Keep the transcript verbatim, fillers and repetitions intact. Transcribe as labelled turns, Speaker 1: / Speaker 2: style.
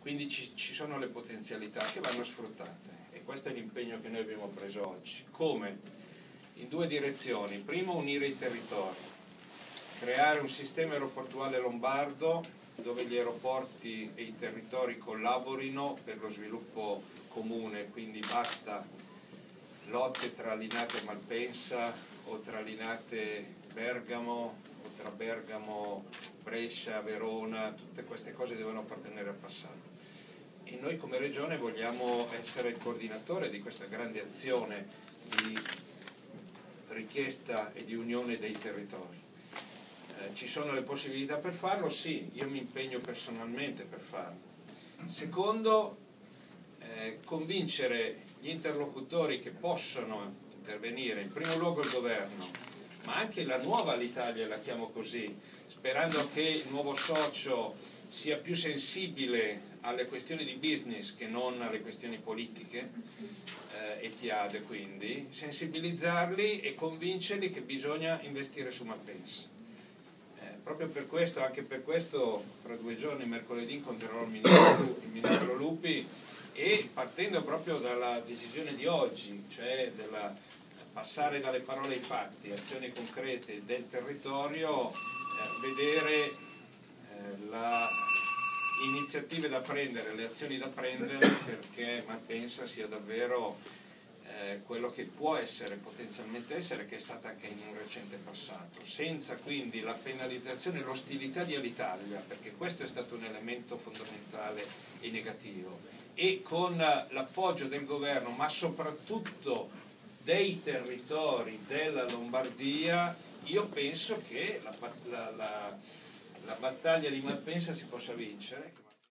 Speaker 1: quindi ci, ci sono le potenzialità che vanno sfruttate e questo è l'impegno che noi abbiamo preso oggi. Come? In due direzioni. Primo, unire i territori, creare un sistema aeroportuale lombardo dove gli aeroporti e i territori collaborino per lo sviluppo comune, quindi basta lotte tra Linate e Malpensa o tra Linate Bergamo o tra Bergamo, Brescia, Verona, tutte queste cose devono appartenere al passato. E noi come Regione vogliamo essere il coordinatore di questa grande azione di richiesta e di unione dei territori. Eh, ci sono le possibilità per farlo? Sì, io mi impegno personalmente per farlo. Secondo, eh, convincere gli interlocutori che possono intervenire, in primo luogo il governo, ma anche la nuova Alitalia, la chiamo così, sperando che il nuovo socio sia più sensibile alle questioni di business che non alle questioni politiche, eh, e Tiade quindi, sensibilizzarli e convincerli che bisogna investire su Malpensa. Eh, proprio per questo, anche per questo, fra due giorni, mercoledì, incontrerò il ministro, il ministro Lupi e partendo proprio dalla decisione di oggi, cioè della, passare dalle parole ai fatti, azioni concrete del territorio, eh, vedere eh, la iniziative da prendere, le azioni da prendere perché Malpensa sia davvero eh, quello che può essere, potenzialmente essere, che è stata anche in un recente passato, senza quindi la penalizzazione e l'ostilità di Alitalia, perché questo è stato un elemento fondamentale e negativo, e con l'appoggio del governo, ma soprattutto dei territori della Lombardia, io penso che la, la, la la battaglia di Malpensa si possa vincere.